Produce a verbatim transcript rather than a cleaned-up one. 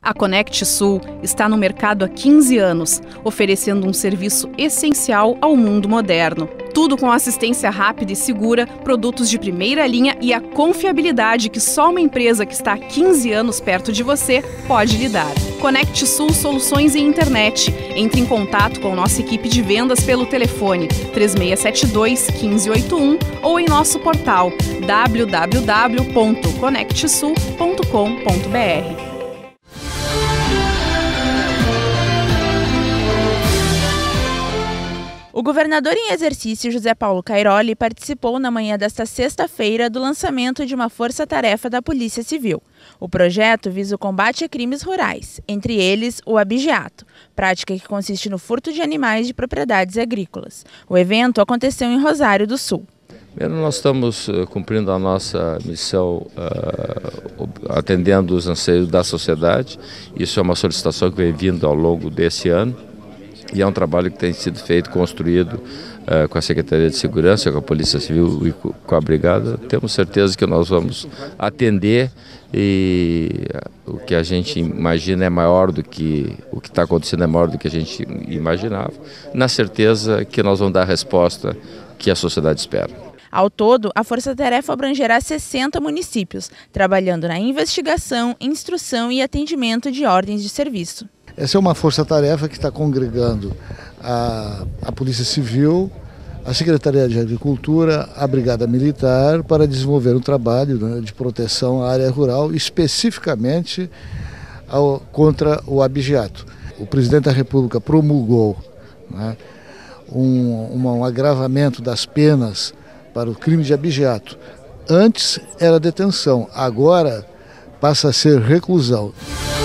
A Conect Sul está no mercado há quinze anos, oferecendo um serviço essencial ao mundo moderno. Tudo com assistência rápida e segura, produtos de primeira linha e a confiabilidade que só uma empresa que está há quinze anos perto de você pode lhe dar. Conect Sul Soluções em Internet. Entre em contato com nossa equipe de vendas pelo telefone três seis sete dois, um cinco oito um ou em nosso portal w w w ponto conect sul ponto com ponto b r. O governador em exercício, José Paulo Cairoli, participou na manhã desta sexta-feira do lançamento de uma força-tarefa da Polícia Civil. O projeto visa o combate a crimes rurais, entre eles o abigeato, prática que consiste no furto de animais de propriedades agrícolas. O evento aconteceu em Rosário do Sul. Primeiro, nós estamos uh, cumprindo a nossa missão, uh, atendendo os anseios da sociedade. Isso é uma solicitação que vem vindo ao longo desse ano. E é um trabalho que tem sido feito, construído uh, com a Secretaria de Segurança, com a Polícia Civil e com a Brigada. Temos certeza que nós vamos atender e uh, o que a gente imagina é maior do que, o que está acontecendo é maior do que a gente imaginava, na certeza que nós vamos dar a resposta que a sociedade espera. Ao todo, a força-tarefa abrangerá sessenta municípios, trabalhando na investigação, instrução e atendimento de ordens de serviço. Essa é uma força-tarefa que está congregando a, a Polícia Civil, a Secretaria de Agricultura, a Brigada Militar, para desenvolver um trabalho, né, de proteção à área rural, especificamente ao, contra o abigeato. O presidente da República promulgou, né, um, uma, um agravamento das penas para o crime de abigeato. Antes era detenção, agora passa a ser reclusão.